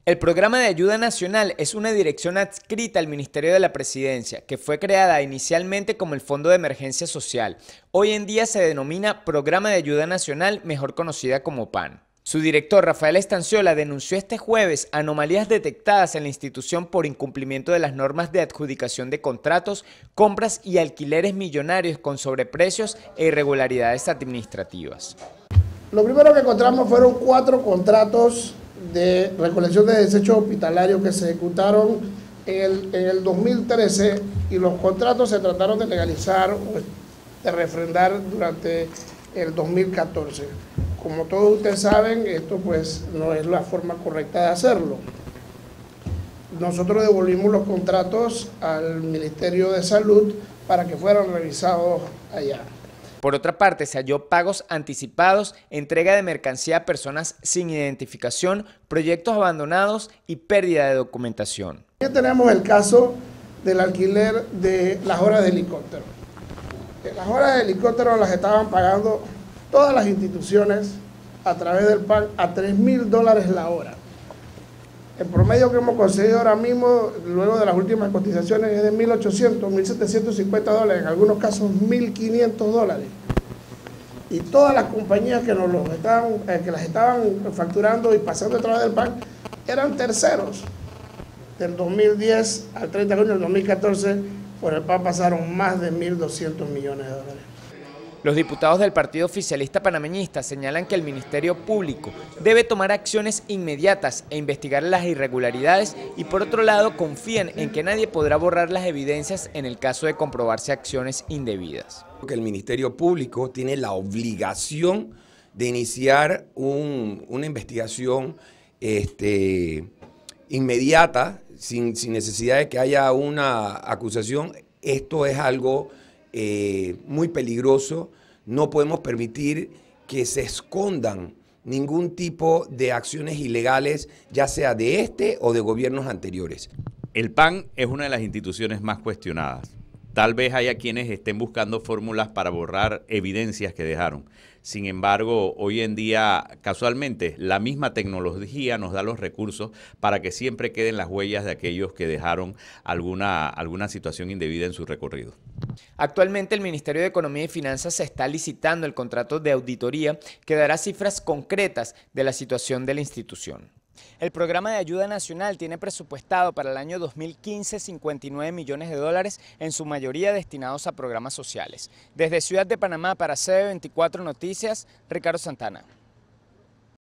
El Programa de Ayuda Nacional es una dirección adscrita al Ministerio de la Presidencia, que fue creada inicialmente como el Fondo de Emergencia Social. Hoy en día se denomina Programa de Ayuda Nacional, mejor conocida como PAN. Su director, Rafael Estanciola, denunció este jueves anomalías detectadas en la institución por incumplimiento de las normas de adjudicación de contratos, compras y alquileres millonarios con sobreprecios e irregularidades administrativas. Lo primero que encontramos fueron 4 contratos de recolección de desechos hospitalarios que se ejecutaron en el 2013 y los contratos se trataron de legalizar o de refrendar durante el 2014. Como todos ustedes saben, esto pues no es la forma correcta de hacerlo. Nosotros devolvimos los contratos al Ministerio de Salud para que fueran revisados allá. Por otra parte, se halló pagos anticipados, entrega de mercancía a personas sin identificación, proyectos abandonados y pérdida de documentación. Aquí tenemos el caso del alquiler de las horas de helicóptero. Las horas de helicóptero las estaban pagando todas las instituciones a través del PAN a $3.000 la hora. El promedio que hemos conseguido ahora mismo, luego de las últimas cotizaciones, es de $1.800, $1.750, en algunos casos $1.500. Y todas las compañías que las estaban facturando y pasando a través del PAN eran terceros. Del 2010 al 30 de junio del 2014, por el PAN pasaron más de $1.200 millones. Los diputados del partido oficialista panameñista señalan que el Ministerio Público debe tomar acciones inmediatas e investigar las irregularidades y por otro lado confían en que nadie podrá borrar las evidencias en el caso de comprobarse acciones indebidas. Que el Ministerio Público tiene la obligación de iniciar una investigación inmediata, sin necesidad de que haya una acusación. Esto es algo muy peligroso. No podemos permitir que se escondan ningún tipo de acciones ilegales, ya sea de este o de gobiernos anteriores. El PAN es una de las instituciones más cuestionadas. Tal vez haya quienes estén buscando fórmulas para borrar evidencias que dejaron. Sin embargo, hoy en día, casualmente, la misma tecnología nos da los recursos para que siempre queden las huellas de aquellos que dejaron alguna situación indebida en su recorrido. Actualmente el Ministerio de Economía y Finanzas está licitando el contrato de auditoría que dará cifras concretas de la situación de la institución. El Programa de Ayuda Nacional tiene presupuestado para el año 2015 $59 millones, en su mayoría destinados a programas sociales. Desde Ciudad de Panamá para CB24 Noticias, Ricardo Santana.